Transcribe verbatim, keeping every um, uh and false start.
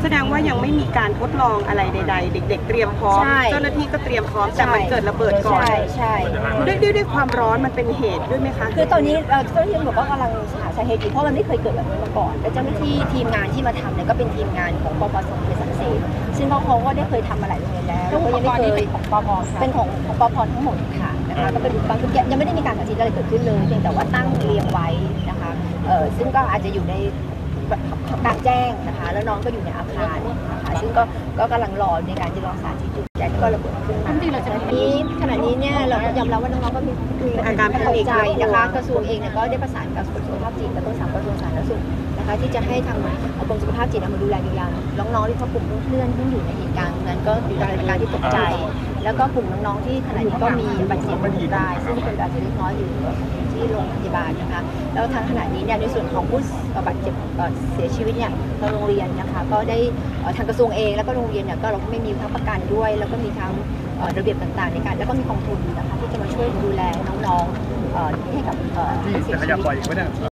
แสดงว่ายังไม่มีการทดลองอะไรใดๆเด็กๆเตรียมพร้อมเจ้าหน้าที่ก็เตรียมพร้อมแต่มันเกิดระเบิดก่อนใช่ใช่ด้วยด้วยด้วยความร้อนมันเป็นเหตุด้วยไหมคะคือตอนนี้เจ้าหน้าที่บอกว่ากำลังหาสาเหตุเพราะมันไม่เคยเกิดแบบนี้มาก่อนและเจ้าหน้าที่ทีมงานที่มาทำเนี่ยก็เป็นทีมงานของปปสเภสัชเกษตรซึ่งเขาก็ได้เคยทำมาหลายโรงเรียนแล้วแล้วก็ยังไม่เคยของปปเป็นของของปปทั้งหมดค่ะนะคะก็เป็นบางทุกอย่างยังไม่ได้มีการสาธิตอะไรเกิดขึ้นเลยเพียงแต่ว่าตั้งเรียงไว้นะคะเออซึ่งก็อาจจะอยู่ในกลางแจ้งนะคะแล้วน้องก็อยู่ในอาคารนะคะซึ่งก็ก็กำลังรอในการที่รอสาธิตอยู่แต่ก็ระเบิดขึ้นมาขณะนี้ขณะนี้เนี่ยเราก็ยอมรับว่าน้องๆก็มีมีอาการไม่พอใจนะคะกระทรวงเองเนี่ยก็ได้ประสานกับกระทรวงสุขภาพจิตและก็สามกระทรวงสาธารณสุขนะคะที่จะให้ทางกรมสุขภาพจิตมาดูแลเยียวยาน้องๆที่เขากลุ่มเพื่อนที่อยู่ในเหตุการณ์นั้นก็อยู่ในเหตุการณ์ที่ตกใจแล้วก็กลุ่มน้องๆที่ขณะนี้ก็มีบาดเจ็บหนึ่งรายซึ่งเป็นอาจจะเล็กน้อยอยู่ที่โรงพยาบาลนะคะแล้วทางขณะนี้เนี่ยในส่วนของผู้บาดเจ็บเสียชีวิตเนี่ยทางโรงเรียนนะคะก็ได้ทางกระทรวงเองแล้วก็โรงเรียนเนี่ยก็เราไม่มีทั้งประกันด้วยแล้วก็มีทั้งระเบียบต่างๆในการแล้วก็มีกองทุนนะคะที่จะมาช่วยดูแลน้องๆให้กับผู้เสียชีวิต